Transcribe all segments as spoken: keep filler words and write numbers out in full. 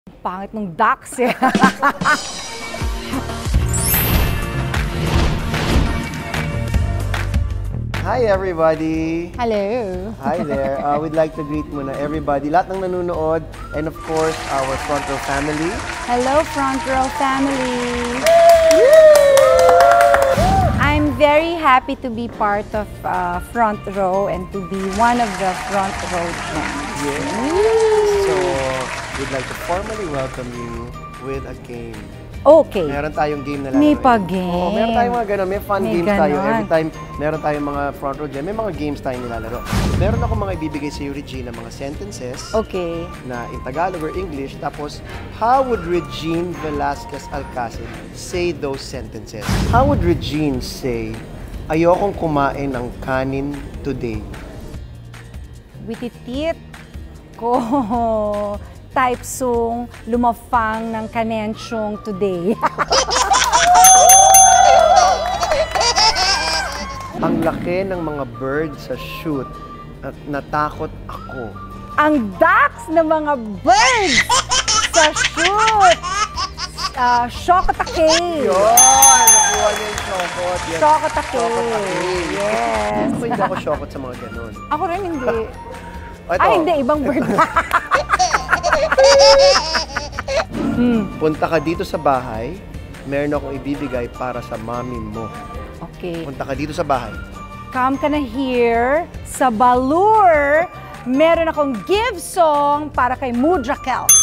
Pangit nung ducks eh. Hi everybody! Hello! Hi there! Uh, we'd like to greet muna everybody, lahat ng nanonood, and of course, our Front Row family. Hello, Front Row family! I'm very happy to be part of uh, Front Row and to be one of the Front Row gems. Yeah. So, we'd like to formally welcome you with a game. Okay. Meron tayong game na lang. May pa-game. Oo, meron tayong mga gano'n. May fun May games ganon. tayo. Every time, meron tayong mga Front Row Gem. May mga games tayong nilalaro. Meron ako mga ibibigay sa iyo, Regine, mga sentences. Okay. Na in Tagalog or English. Tapos, how would Regine Velasquez Alcacid say those sentences? How would Regine say, ayokong kumain ng kanin today? Wititit ko type song lumafang ng kanensyong today. Ang laki ng mga birds sa shoot at natakot ako. Ang ducks ng mga birds sa shoot. Uh, Shokotake. Yun! Nakuha niya yung shokot. Yes. Shokotake. Shokotake. Yes. Ako hindi ako shokot sa mga ganun. Ako rin hindi. O, ito. Ay, hindi. Ibang bird. hmm. Punta ka dito sa bahay, meron akong ibibigay para sa mami mo. Okay. Punta ka dito sa bahay. Come ka na here sa Balur. Meron akong give song para kay Mudra Kels.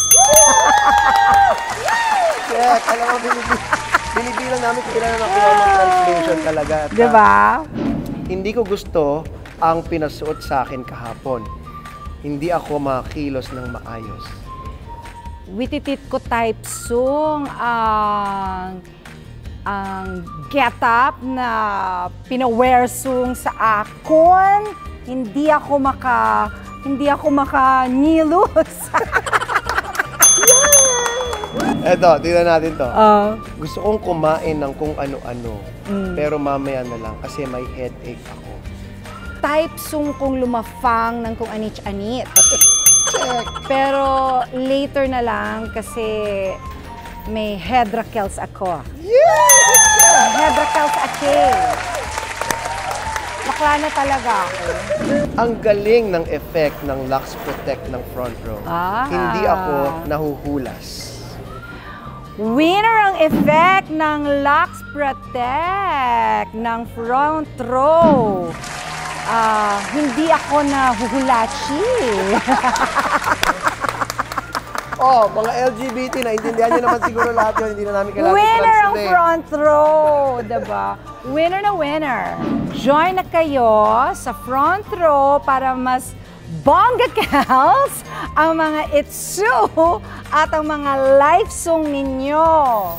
Yes, alam mo, binibilang, binibilang namin kung ilan na nakuha ng translation talaga. At, diba? Hindi ko gusto ang pinasuot sa akin kahapon. Hindi ako makakilos ng maayos. Wititit ko type song ang ang get up na pinawear song sa akon. Hindi ako maka hindi ako makanilos. Eto, tingnan natin to. Uh, Gusto kong kumain ng kung ano-ano, mm. pero mamaya na lang kasi may headache ako. Type song kong lumafang ng kung anit-anit. Pero later na lang kasi may hedrakels ako. Yeah! Hedrakels ake. Bakla na talaga ako. Ang galing ng effect ng Lux Protect ng Front Row. Ah. Hindi ako nahuhulas. Winner ang effect ng Lux Protect ng Front Row. Uh, hindi ako nahuhulachi. Oh, mga L G B T, naintindihan niyo naman siguro lahat yun. Hindi na namin kailangan Winner ang translate. Front Row, diba? Winner na winner. Join na kayo sa Front Row para mas bongga kels ang mga itsu at ang mga live song ninyo.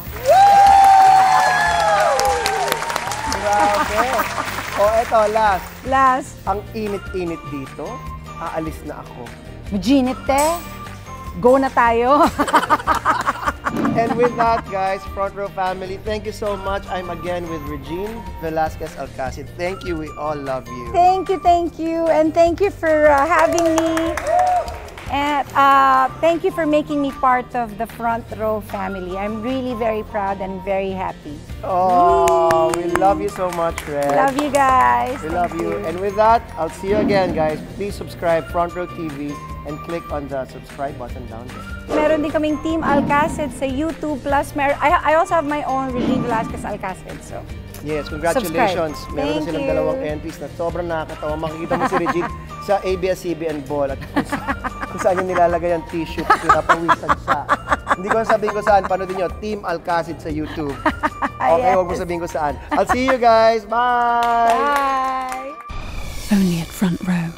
Grabe. O, oh, eto, last. Last. Ang init-init dito, aalis na ako. Maginit te. Go na tayo. And with that, guys, Front Row family, thank you so much. I'm again with Regine Velasquez Alcacid. Thank you. We all love you. Thank you, thank you. And thank you for uh, having me. And uh, thank you for making me part of the Front Row family. I'm really very proud and very happy. Oh, we love you so much, Red. Love you guys. We love you. you. And with that, I'll see you again, guys. Please subscribe Front Row T V and click on the subscribe button down there. Meron din kaming Team Alcacid sa YouTube Plus. Mer I, I also have my own Regine Velasquez Alcacid. So, yes, congratulations. Subscribe. Meron Thank na silang you. dalawang entries na sobrang nakakatawa. Makikita mo si Regine sa A B S C B N Ball at kung, sa, kung saan yung nilalagay ang tissue, pinapawisan siya. Hindi ko sabihin ko saan. Panoodin nyo, Team Alcacid sa YouTube. Okay, huwag mo sabihin ko saan. I'll see you guys. Bye! bye! Only at Front Row.